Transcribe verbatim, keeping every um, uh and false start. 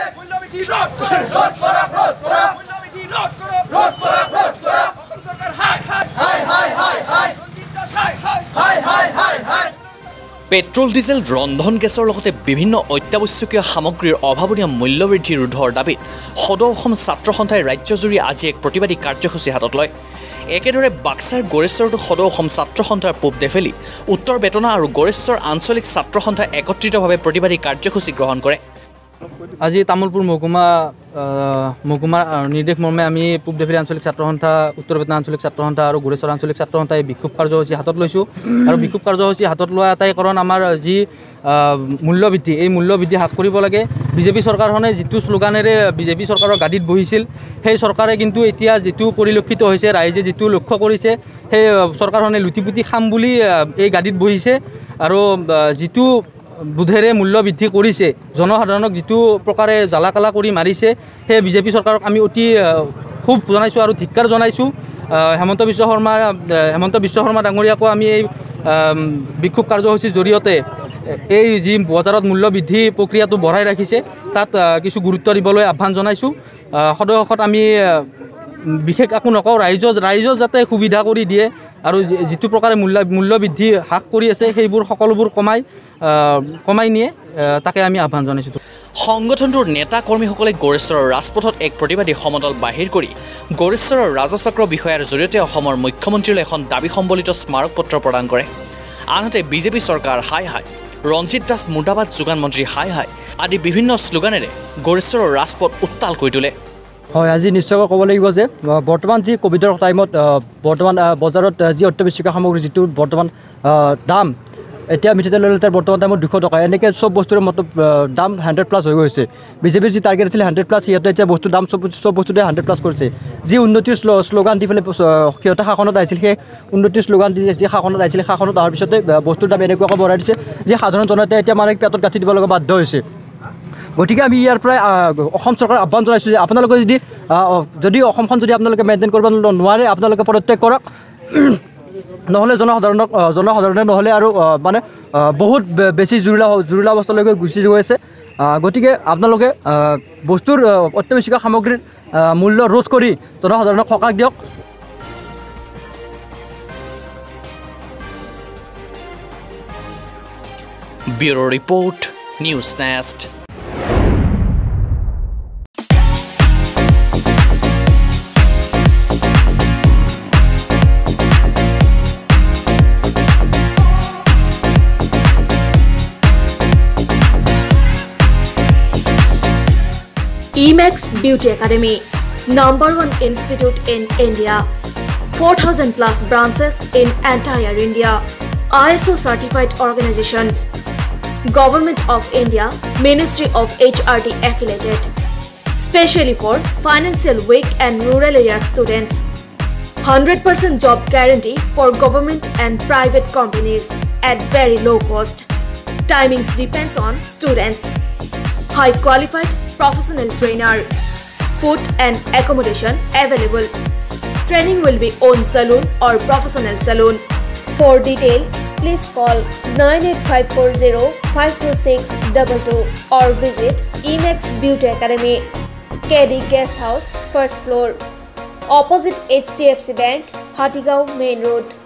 মূল্যবৃদ্ধি রদ করো রদ করা রদ করা মূল্যবৃদ্ধি রদ করো রদ করা রদ করা অসম সরকার হাই হাই হাই হাই হাই হাই সঞ্জিত দাস হাই হাই হাই হাই হাই হাই পেট্ৰল ডিজেল ৰন্ধন গেছৰ লগতে বিভিন্ন অত্যাৱশ্যকীয় সামগ্ৰীৰ অভাৱনীয় মূল্যবৃদ্ধি ৰোধৰ দাবীত সদৌ অসম ছাত্ৰ সন্থাই ৰাজ্যজুৰি আজি এক প্ৰতিবাদী কাৰ্যসূচী হাতত লয়। একেদৰে বাক্সাৰ গড়েশ্বৰতো সদৌ অসম ছাত্ৰ সন্থাৰ পূব দেফেলি উত্তৰ বেতনা আৰু গড়েশ্বৰ আঞ্চলিক ছাত্ৰ সন্থাই একত্ৰিতভাৱে প্ৰতিবাদী কাৰ্যসূচী গ্ৰহণ কৰে। আজি তামোলপুৰ মহকুমা মহকুমাৰ নিৰ্দেশ মৰ্মে আমি পূব দেফেলি আঞ্চলিক ছাত্ৰ সন্থা উত্তৰ বেতনা আঞ্চলিক ছাত্ৰ সন্থা আৰু গড়েশ্বৰ আঞ্চলিক ছাত্ৰ সন্থাই বিক্ষোভ কাৰ্যসূচী হাতত লৈছোঁ। আৰু বিক্ষোভ কাৰ্যসূচী হাতত লোৱা এটাই কাৰণ আমাৰ যি মূল্যবৃদ্ধি এই মূল্যবৃদ্ধি হ্ৰাস কৰিব লাগে। বিজেপি চৰকাৰখনে যিটো শ্লোগানেৰে বিজেপি চৰকাৰৰ গাদীত বহিছিল সেই চৰকাৰে কিন্তু এতিয়া যিটো পৰিলক্ষিত হৈছে ৰাইজে যিটো লক্ষ্য কৰিছে সেই চৰকাৰখনে লুটিপুটি খাম বুলি এই গাদীত বহিছে। আৰু যিটো বুধেৰে মূল্য বৃদ্ধি কৰিছে জনসাধাৰণক যিটো প্ৰকাৰে জ্বালা কালা কৰি মাৰিছে সেই বিজেপি চৰকাৰক আমি অতি খুব জনাইছোঁ আৰু ধিক্কাৰ জনাইছোঁ। হেমন্ত বিশ্ব শৰ্মা হেমন্ত বিশ্ব শৰ্মা ডাঙৰীয়াকো আমি এই বিক্ষোভ কাৰ্যসূচীৰ জৰিয়তে এই যি বজাৰত মূল্য বৃদ্ধি প্ৰক্ৰিয়াটো বঢ়াই ৰাখিছে তাত কিছু গুৰুত্ব দিবলৈ আহ্বান জনাইছোঁ। সদৌ আমি বিশেষ একো নকওঁ, ৰাইজৰ ৰাইজৰ যাতে সুবিধা কৰি দিয়ে আৰু যিটো প্ৰকাৰে মূল্য মূল্য বৃদ্ধি হ্ৰাস কৰি আছে সেইবোৰ সকলোবোৰ কমাই কমাই নিয়ে তাকে আমি আহ্বান জনাইছোঁ। সংগঠনটোৰ নেতা কৰ্মীসকলে গড়েশ্বৰৰ ৰাজপথত এক প্ৰতিবাদী সমদল বাহিৰ কৰি গড়েশ্বৰৰ ৰাজচক্ৰ বিষয়াৰ জৰিয়তে অসমৰ মুখ্যমন্ত্ৰীলৈ এখন দাবী সম্বলিত স্মাৰক পত্ৰ প্ৰদান কৰে। আনহাতে বিজেপি চৰকাৰ হাই হাই, ৰঞ্জিত দাস মুৰ্দাবাদ যোগান মন্ত্ৰী হাই হাই আদি বিভিন্ন শ্লোগানেৰে গড়েশ্বৰৰ ৰাজপথ উত্তাল কৰি তোলে। হয়, আজি নিশ্চয়কৈ ক'ব লাগিব যে বৰ্তমান যি ক'ভিডৰ টাইমত বৰ্তমান বজাৰত যি অত্যাৱশ্যকীয় সামগ্ৰী যিটো বৰ্তমান দাম, এতিয়া মিঠাতেলৰ লিটাৰ বৰ্তমান টাইমত দুশ টকা, এনেকৈ চব বস্তুৰে মতলব দাম হাণ্ড্ৰেড প্লাছ হৈ গৈছে। বিজেপিৰ যি টাৰ্গেট আছিলে হাণ্ড্ৰেড প্লাছ, সিহঁতে এতিয়া বস্তুৰ দাম চব চব বস্তুতে হাণ্ড্ৰেড প্লাছ কৰিছে। যি উন্নতিৰ শ্লোগান দি পেলাই সিহঁতে শাসনত আহিছিল, সেই উন্নতিৰ শ্লোগান দি যি শাসনত আহিছিল শাসনত অহাৰ পিছতে বস্তুৰ দাম এনেকুৱাকৈ বঢ়াই দিছে যে সাধাৰণ জনতাই এতিয়া মানে পেটত গাঁঠি দিব লগা বাধ্য হৈছে। গতিকে আমি ইয়াৰ পৰাই অসম চৰকাৰক আহ্বান জনাইছোঁ যে আপোনালোকে যদি যদি অসমখন যদি আপোনালোকে মেইনটেইন কৰিব নোৱাৰে আপোনালোকে পদত্যাগ কৰক, নহ'লে জনসাধাৰণক জনসাধাৰণে নহ'লে আৰু মানে বহুত বেছি জৰুৰীলা জৰুৰীলা অৱস্থালৈকে গুচি গৈ আছে। গতিকে আপোনালোকে বস্তুৰ অত্যাৱশ্যকীয় সামগ্ৰীৰ মূল্য ৰোধ কৰি জনসাধাৰণক সকাহ দিয়ক। Bureau report, news nest. Emax Beauty Academy, number one institute in India, four thousand plus branches in entire India, I S O certified organizations, Government of India, Ministry of H R D affiliated, specially for financial weak and rural area students, one hundred percent job guarantee for government and private companies at very low cost. Timings depends on students. High qualified professional trainer, food and accommodation available. Training will be on saloon or professional saloon. For details, please call nine eight five four zero five two six two two or visit Emax Beauty Academy, K D Guest House, first floor, opposite H D F C Bank, Hatigao Main Road.